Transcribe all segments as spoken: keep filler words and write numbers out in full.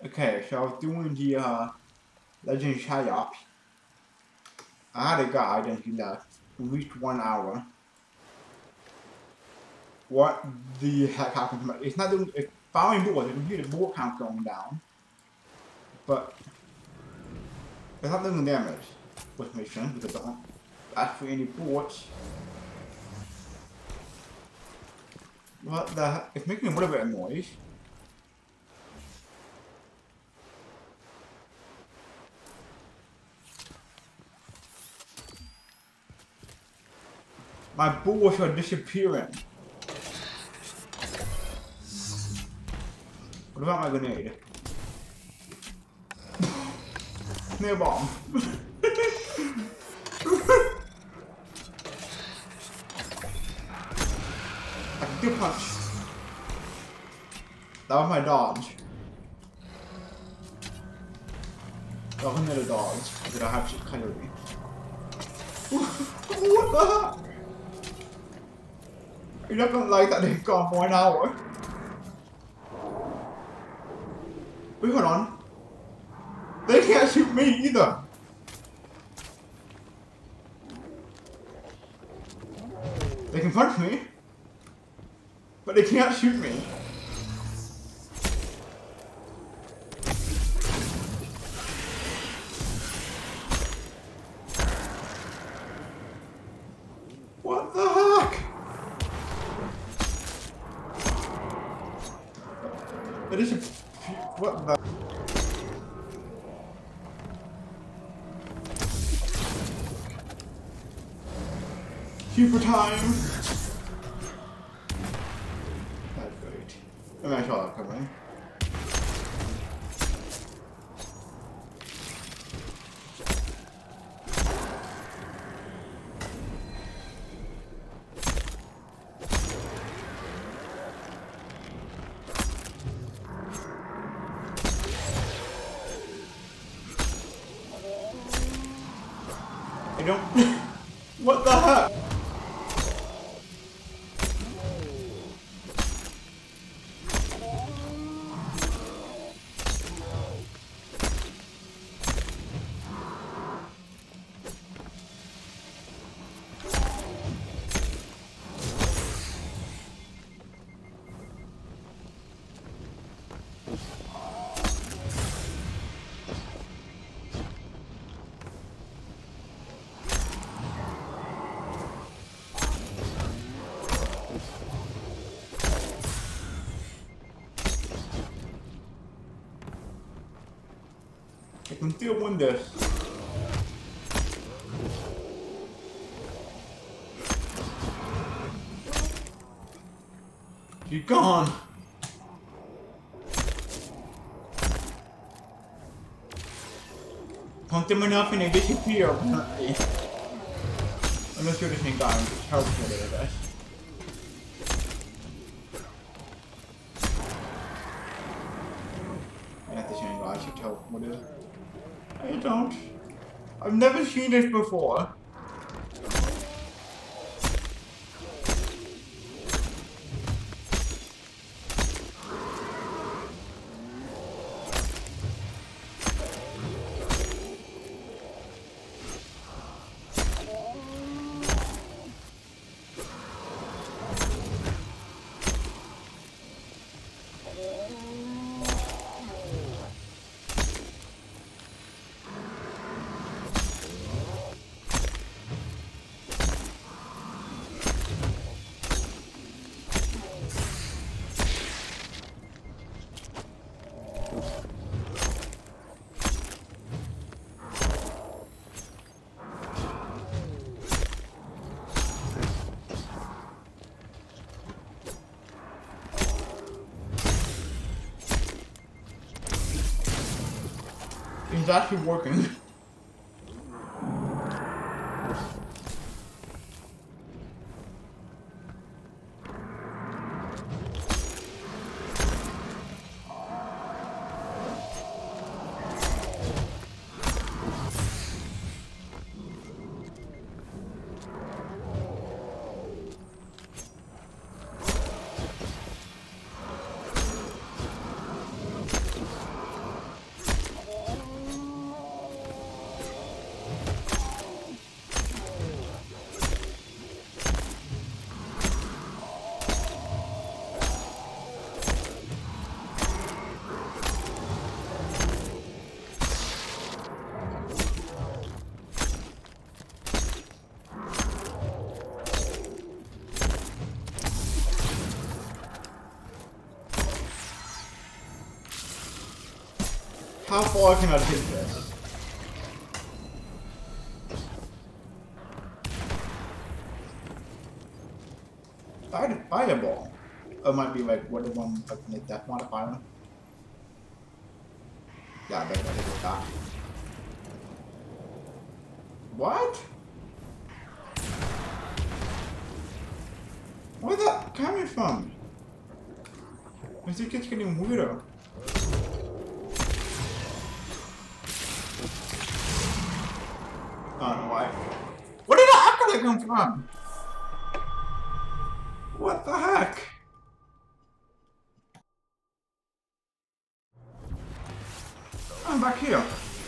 Okay, so I was doing the uh, Legend Psyop. I had a guide and he left. We reached one hour. What the heck happened to my... It's not doing... It's firing bullets. You can hear the bullet count going down. But... It's not doing damage. Which makes sense because I don't ask for any bullets. What the heck? It's making a little bit of noise. My bullets are disappearing. What about my grenade? Nail bomb. I can do punch. That was my dodge. That was another dodge. Did I have to kind of me? What the heck? You're not gonna like that they've gone for an hour. Wait, hold on. They can't shoot me either. They can punch me, but they can't shoot me. What the heck? It is a... What the... Super time! That's great. I mean, I saw that coming. I don't... What the heck? I can still win this. She's gone. Punch them enough and they disappear apparently. I'm not sure this thing got him. It's hard to get rid of this. I have to change I should tell what it is. I don't. I've never seen this before. It's actually working. How far can I take this? I had a fireball. It might be like what the one like the death modifier. Yeah, I bet I take that. What? Where's that coming from? I think it's getting weirder. I don't know why. Where did that accolade come from? What the heck? I'm back here.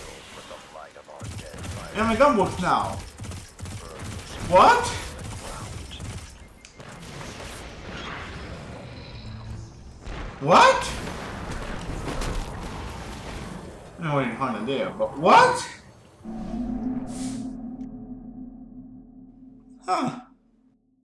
And my gun works now. What? What? I don't know what you're trying to do, but what? Huh.